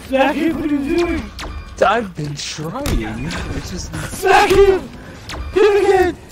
Smack him! What are you doing? I've been trying. It's just... Smack him! Hit him again!